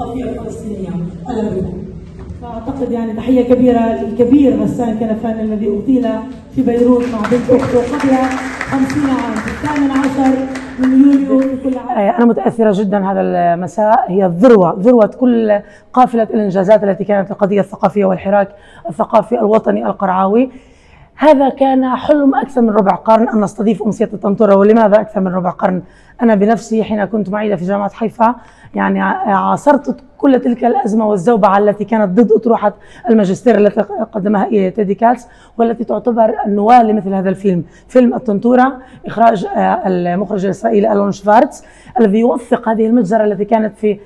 الثقافية الفلسطينية. أهلا بكم. فأعتقد يعني تحية كبيرة للكبير غسان كنفاني الذي اغتيل في بيروت مع بنت أخته قبل 50 عام في 18 من يوليو في كل عام. أنا متأثرة جدا هذا المساء، هي ذروة كل قافلة الإنجازات التي كانت القضية الثقافية والحراك الثقافي الوطني القرعاوي. هذا كان حلم أكثر من ربع قرن أن نستضيف أمسية الطنطورة. ولماذا أكثر من ربع قرن؟ أنا بنفسي حين كنت معيدة في جامعة حيفا يعني عاصرت كل تلك الأزمة والزوبعة التي كانت ضد أطروحة الماجستير التي قدمها تيدي كاتس، والتي تعتبر النواة لمثل هذا الفيلم، فيلم الطنطورة، إخراج المخرج الإسرائيلي ألون شفارتز، الذي يوثق هذه المجزرة التي كانت في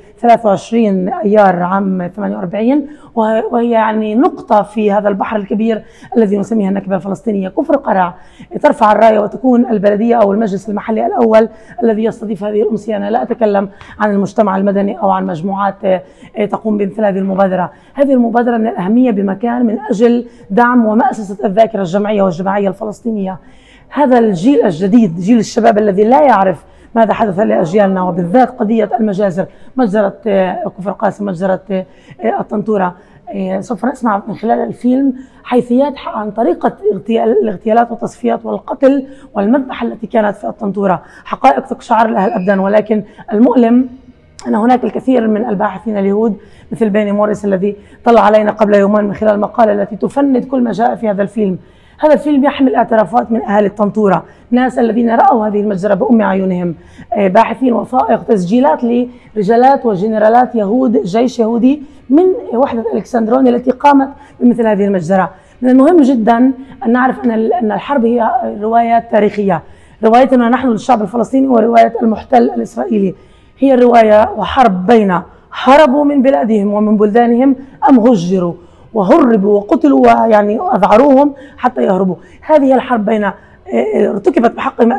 23 أيار عام 48، وهي يعني نقطة في هذا البحر الكبير الذي نسميها النكبة الفلسطينية. كفر قرع ترفع الراية وتكون البلدية أو المجلس المحلي الأول الذي يستضيف هذه الأمسية. أنا لا أتكلم عن المجتمع المدني أو عن مجموعات تقوم بمثل هذه المبادرة. هذه المبادرة من الأهمية بمكان من أجل دعم ومأسسة الذاكرة الجمعية والجماعية الفلسطينية. هذا الجيل الجديد، جيل الشباب الذي لا يعرف ماذا حدث لأجيالنا، وبالذات قضية المجازر، مجزرة كفر قاسم، مجزرة الطنطورة. سوف نسمع من خلال الفيلم حيثيات عن طريقة الاغتيالات والتصفيات والقتل والمذبحة التي كانت في الطنطورة، حقائق تقشعر لها الأبدان. ولكن المؤلم أن هناك الكثير من الباحثين اليهود مثل بيني موريس الذي طلع علينا قبل يومين من خلال المقالة التي تفند كل ما جاء في هذا الفيلم. هذا الفيلم يحمل اعترافات من أهالي الطنطورة، ناس الذين رأوا هذه المجزرة بأم عيونهم، باحثين، وثائق، تسجيلات لرجالات وجنرالات يهود، جيش يهودي من وحدة الكسندرون التي قامت بمثل هذه المجزرة. من المهم جدا أن نعرف أن الحرب هي رواية تاريخية، روايتنا نحن للشعب الفلسطيني ورواية المحتل الإسرائيلي. هي رواية وحرب بين هربوا من بلادهم ومن بلدانهم أم هجروا وهربوا وقتلوا ويعني أذعروهم حتى يهربوا. هذه الحرب بين ارتكبت بحقهم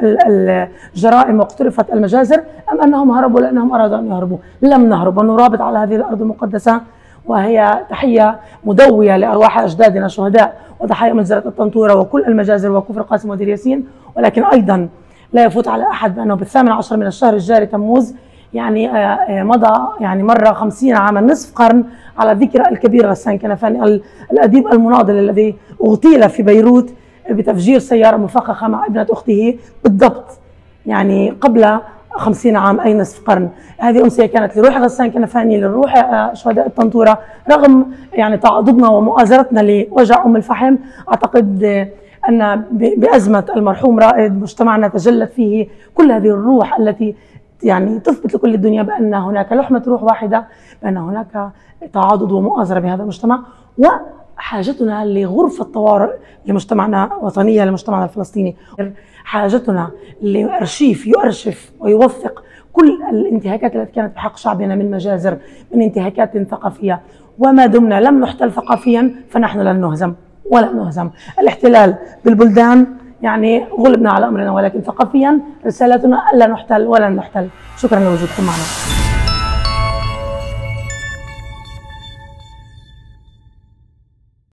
الجرائم واقترفت المجازر، أم أنهم هربوا لأنهم أرادوا أن يهربوا. لم نهرب ونرابط على هذه الأرض المقدسة، وهي تحية مدوية لأرواح أجدادنا شهداء وضحايا مجزرة الطنطورة وكل المجازر وكفر قاسم ودير ياسين. ولكن أيضا لا يفوت على أحد بأنه ب18 من الشهر الجاري تموز يعني مضى يعني مر 50 عاما، نصف قرن، على ذكرى الكبير غسان كنفاني الأديب المناضل الذي اغتيل في بيروت بتفجير سيارة مفخخة مع ابنة أخته بالضبط يعني قبل 50 عام، أي نصف قرن. هذه أمسية كانت لروح غسان كنفاني، للروح شهداء الطنطورة، رغم يعني تعاضدنا ومؤازرتنا لوجع أم الفحم. أعتقد أن بأزمة المرحوم رائد مجتمعنا تجلت فيه كل هذه الروح التي يعني تثبت لكل الدنيا بأن هناك لحمة روح واحدة، بأن هناك تعاضد ومؤازرة بهذا المجتمع. وحاجتنا لغرفة طوارئ لمجتمعنا وطنية لمجتمعنا الفلسطيني، حاجتنا لأرشيف يؤرشف ويوثق كل الانتهاكات التي كانت بحق شعبنا من مجازر، من انتهاكات ثقافية. وما دمنا لم نحتل ثقافيا فنحن لن نهزم ولن نهزم. الاحتلال بالبلدان يعني غلبنا على أمرنا، ولكن ثقافيا رسالتنا ألا نحتل ولن نحتل. شكرا لوجودكم معنا.